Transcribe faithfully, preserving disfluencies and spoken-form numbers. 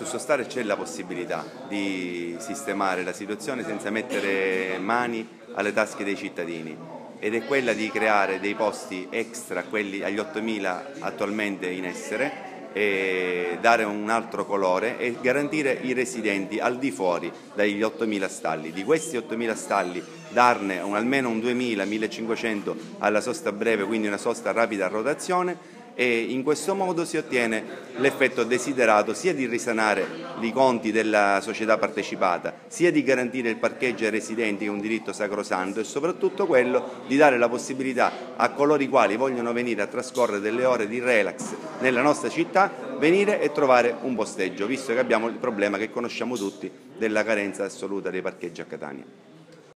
Su Sostarre c'è la possibilità di sistemare la situazione senza mettere mani alle tasche dei cittadini, ed è quella di creare dei posti extra a quelli agli ottomila attualmente in essere, e dare un altro colore e garantire i residenti al di fuori dagli ottomila stalli. Di questi ottomila stalli darne un, almeno un duemila millecinquecento alla sosta breve, quindi una sosta rapida a rotazione, e in questo modo si ottiene l'effetto desiderato sia di risanare i conti della società partecipata, sia di garantire il parcheggio ai residenti, che è un diritto sacrosanto, e soprattutto quello di dare la possibilità a coloro i quali vogliono venire a trascorrere delle ore di relax nella nostra città, venire e trovare un posteggio, visto che abbiamo il problema che conosciamo tutti della carenza assoluta dei parcheggi a Catania.